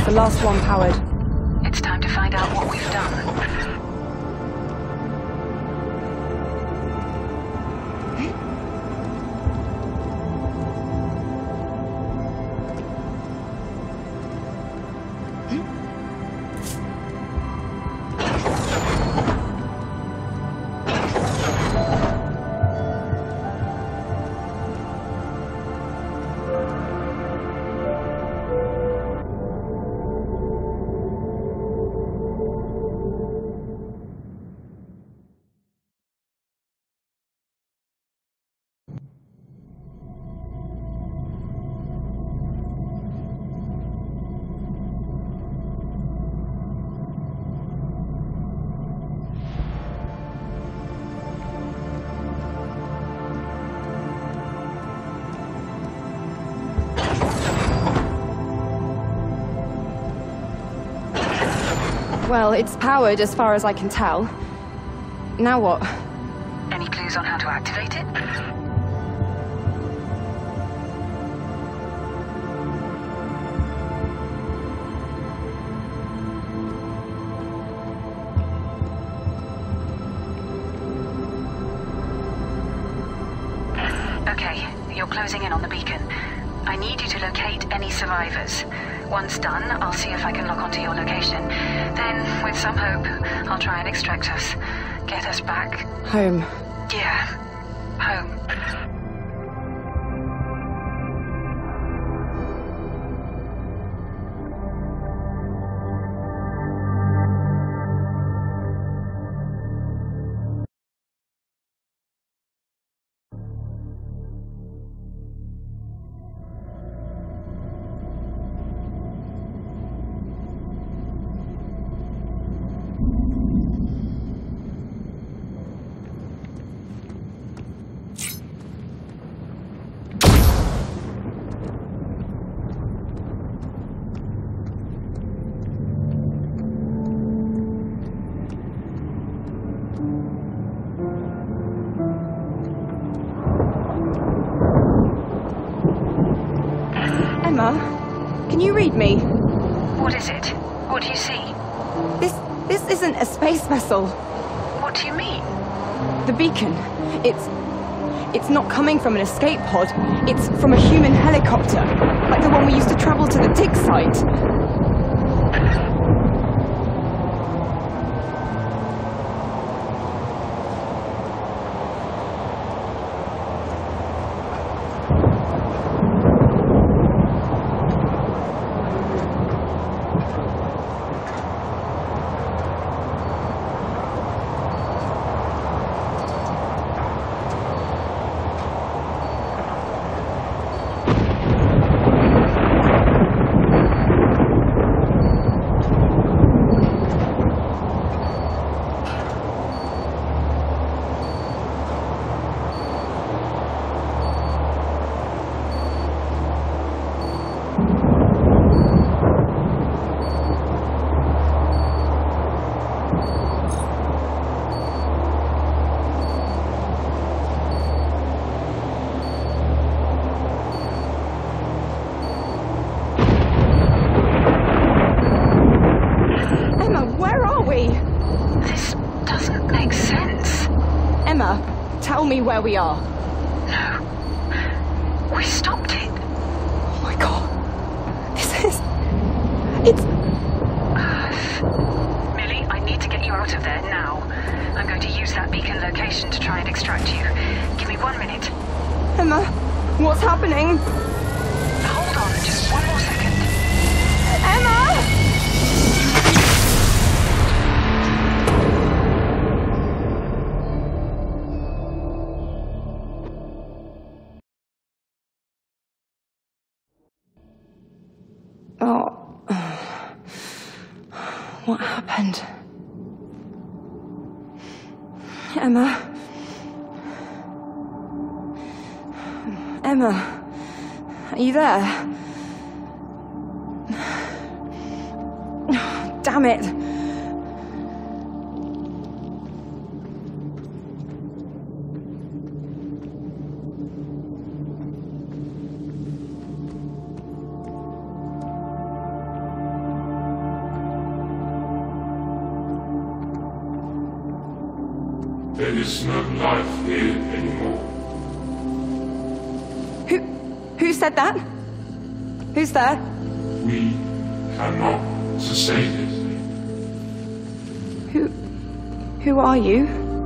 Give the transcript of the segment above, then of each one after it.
The last one powered. It's time to find out what we've done. Well, it's powered as far as I can tell. Now what? Any clues on how to activate it? Okay, you're closing in on the beacon. I need you to locate any survivors. Once done, I'll see if I can lock onto your location. Then, with some hope, I'll try and extract us. Get us back. Home. Yeah, home. Emma, can you read me? What is it? What do you see? This isn't a space vessel. What do you mean? The beacon, it's not coming from an escape pod. It's from a human helicopter, like the one we used to travel to the dig site. Tell me where we are. No. We stopped it. Oh my god. It's... Millie, I need to get you out of there now. I'm going to use that beacon location to try and extract you. Give me 1 minute. Emma, what's happening? Hold on, just 1 more second. Emma! What happened? Emma? Emma? Are you there? Damn it! There is no life here anymore. Who said that? Who's there? We cannot sustain it. Who are you?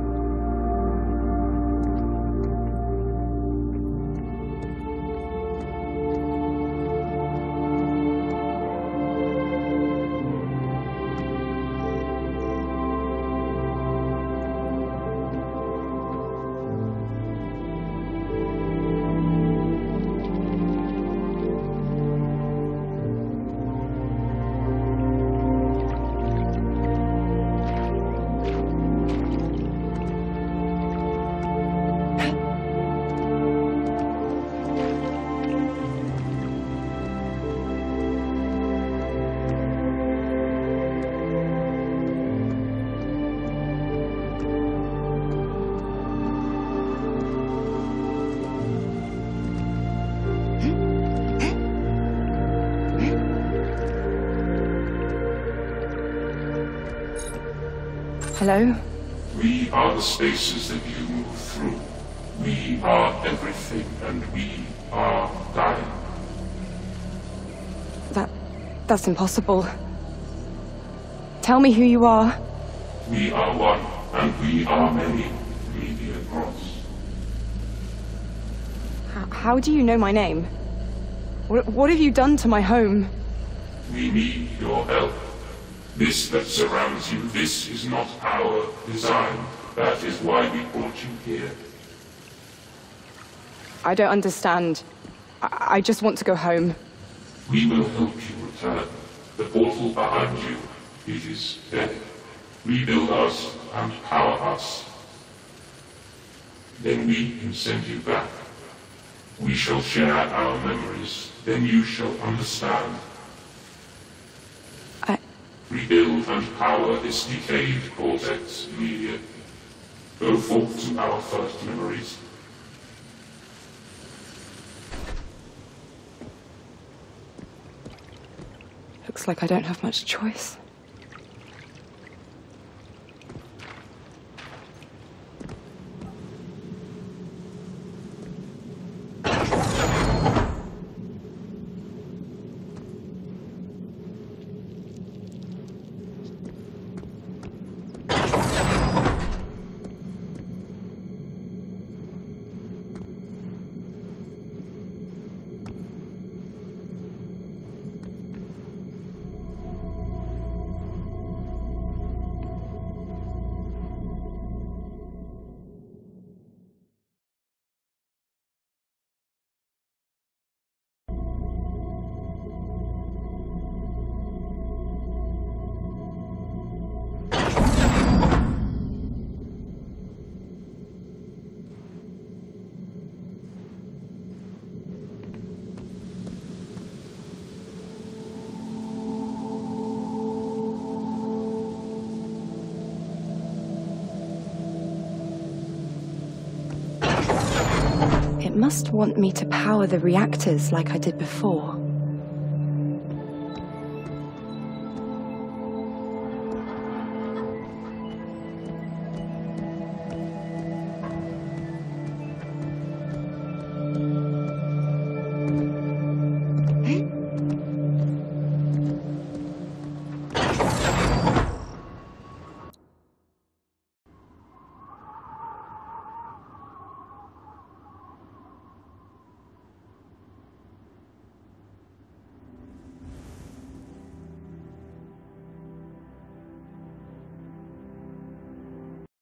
Hello? We are the spaces that you move through. We are everything, and we are dying. That's impossible. Tell me who you are. We are one, and we are many. Media Cross. How do you know my name? What have you done to my home? We need your help. This that surrounds you, this is not our design. That is why we brought you here. I don't understand. I just want to go home. We will help you return. The portal behind you, it is dead. Rebuild us and power us. Then we can send you back. We shall share our memories. Then you shall understand. Rebuild and power this decayed Cortex Media. Go forth to our first memories. Looks like I don't have much choice. It must want me to power the reactors like I did before.